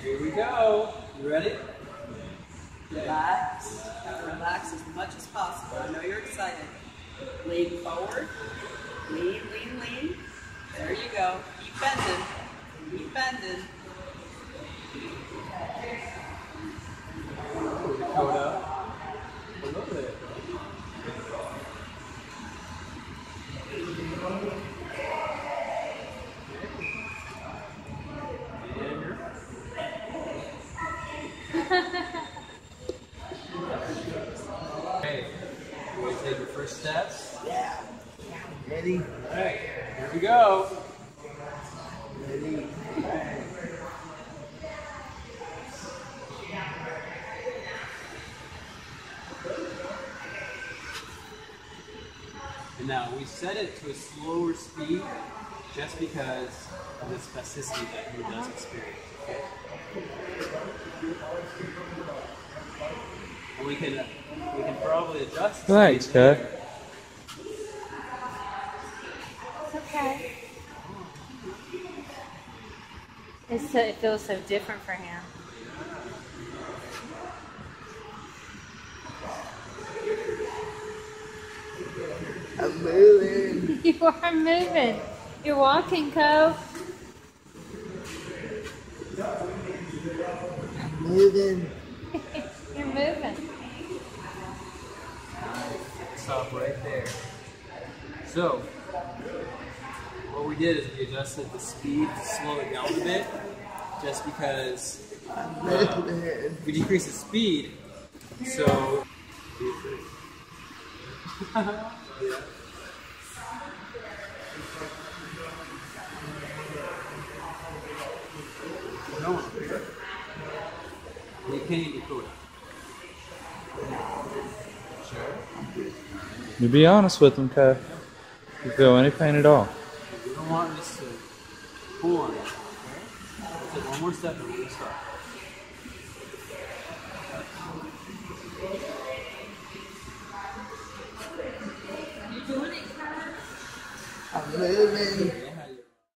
Here we go. You ready? Relax. Relax as much as possible. I know you're excited. Lean forward. Lean, lean, lean. There you go. Keep bending. Keep bending. Dakota. A little bit. Okay, you want to take your first steps? Yeah. Ready? All right, here we go. Ready? And now we set it to a slower speed just because of the spasticity that he does experience. Okay? And we can probably adjust. Thanks, Kat. It's okay. It feels so different for him. I'm moving. You are moving. You're walking, Co. I'm moving. You're moving. Stop right there. So, what we did is we adjusted the speed to slow it down a bit, just because I'm moving. we decreased the speed. So, yeah. No, you can't Dakota. Sure. You be honest with him, Kat. You feel any pain at all? You don't want this to pull on it. Okay? Let's take one more step and we're going to start. I'm moving.